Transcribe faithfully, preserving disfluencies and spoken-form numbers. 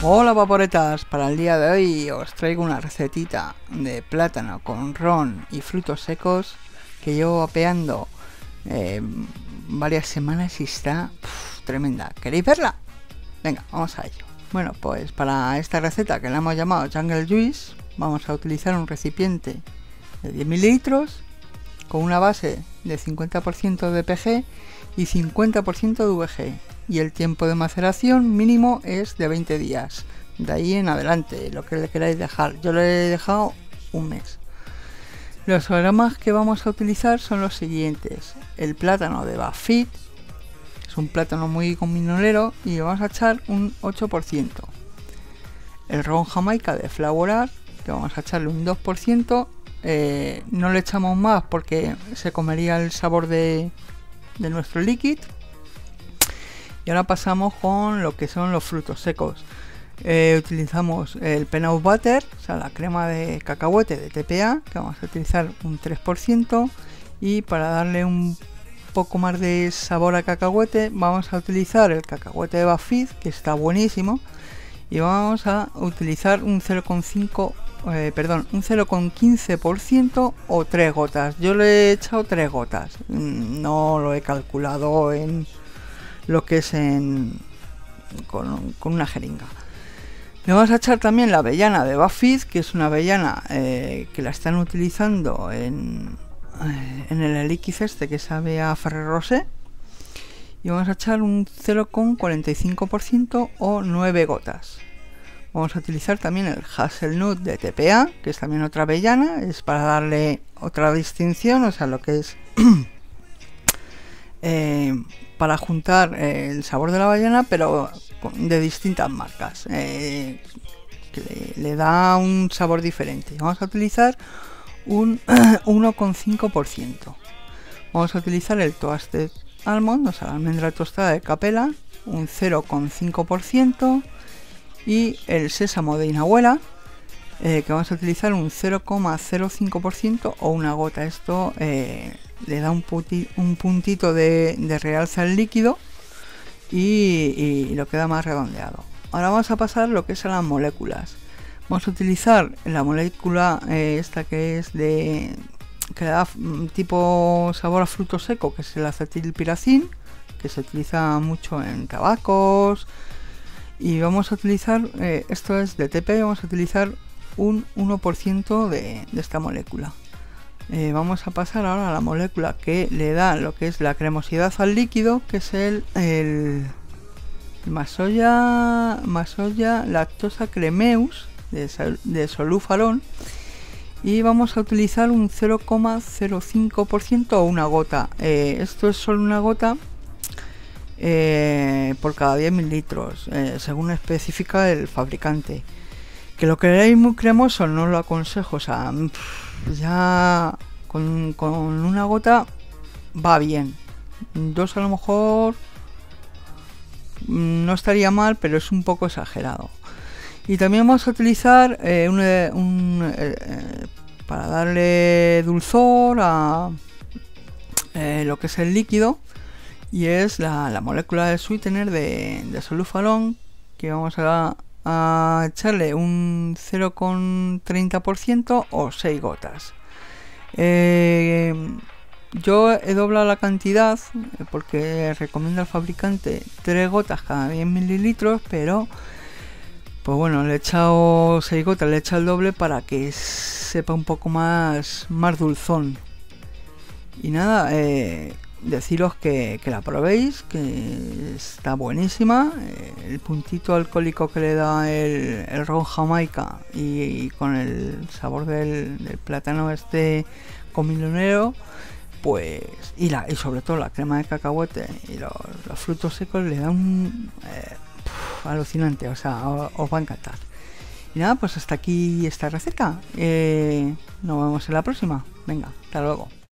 Hola vaporetas, para el día de hoy os traigo una recetita de plátano con ron y frutos secos que llevo vapeando eh, varias semanas y está uf, tremenda. ¿Queréis verla? Venga, vamos a ello. Bueno, pues para esta receta, que la hemos llamado Jungle Juice, vamos a utilizar un recipiente de diez mililitros con una base de cincuenta por ciento de P G y cincuenta por ciento de V G, y el tiempo de maceración mínimo es de veinte días, de ahí en adelante lo que le queráis dejar. Yo le he dejado un mes. Los aromas que vamos a utilizar son los siguientes: el plátano de Buzzfeed, es un plátano muy cominolero y vamos a echar un ocho por ciento. El ron Jamaica de Flower Art, que vamos a echarle un dos por ciento. Eh, no le echamos más porque se comería el sabor de, de nuestro líquido. Y ahora pasamos con lo que son los frutos secos. Eh, utilizamos el peanut butter, o sea, la crema de cacahuete de T P A, que vamos a utilizar un tres por ciento. Y para darle un poco más de sabor a cacahuete, vamos a utilizar el cacahuete de Buzzfeed, que está buenísimo. Y vamos a utilizar un cero coma cinco Eh, perdón, un cero coma quince por ciento o tres gotas. Yo le he echado tres gotas, no lo he calculado en lo que es en con, con una jeringa. Le vamos a echar también la avellana de Buzzfeed, que es una avellana eh, que la están utilizando en, eh, en el elixir este que sabe a Ferrero Rocher, y vamos a echar un cero coma cuarenta y cinco por ciento o nueve gotas. Vamos a utilizar también el Hazelnut de T P A, que es también otra avellana, es para darle otra distinción, o sea, lo que es eh, para juntar eh, el sabor de la avellana, pero de distintas marcas, eh, que le, le da un sabor diferente. Vamos a utilizar un uno coma cinco por ciento. Vamos a utilizar el Toasted Almond, o sea, la almendra tostada de Capella, un cero coma cinco por ciento. Y el sésamo de Inabuela, eh, que vamos a utilizar un cero coma cero cinco por ciento o una gota. Esto eh, le da un, puti, un puntito de, de realza al líquido y, y lo queda más redondeado. Ahora vamos a pasar lo que es a las moléculas. Vamos a utilizar la molécula eh, esta que es de que da tipo sabor a fruto seco, que es el acetilpiracin, que se utiliza mucho en tabacos. Y vamos a utilizar, eh, esto es de T P, vamos a utilizar un uno por ciento de, de esta molécula. Eh, vamos a pasar ahora a la molécula que le da lo que es la cremosidad al líquido, que es el, el Masoya, Masoya Lactosa Cremeus de, de Solúfalon. Y vamos a utilizar un cero coma cero cinco por ciento o una gota. Eh, esto es solo una gota. Eh, por cada diez mililitros, eh, según especifica el fabricante. Que lo queréis muy cremoso no lo aconsejo, o sea, pff, ya con, con una gota va bien, dos a lo mejor no estaría mal, pero es un poco exagerado. Y también vamos a utilizar eh, un, un, eh, para darle dulzor a eh, lo que es el líquido, y es la, la molécula de sweetener de, de Solúfalon, que vamos a, a echarle un cero coma treinta por ciento o seis gotas. Eh, yo he doblado la cantidad porque recomienda el fabricante tres gotas cada diez mililitros, pero pues bueno, le he echado seis gotas, le he echado el doble para que sepa un poco más, más dulzón. Y nada, eh, deciros que, que la probéis, que está buenísima. Eh, el puntito alcohólico que le da el, el ron Jamaica y, y con el sabor del, del plátano este comilonero, pues y, la, y sobre todo la crema de cacahuete y los, los frutos secos le dan un eh, puf, alucinante, o sea, os, os va a encantar. Y nada, pues hasta aquí esta receta. Eh, nos vemos en la próxima. Venga, hasta luego.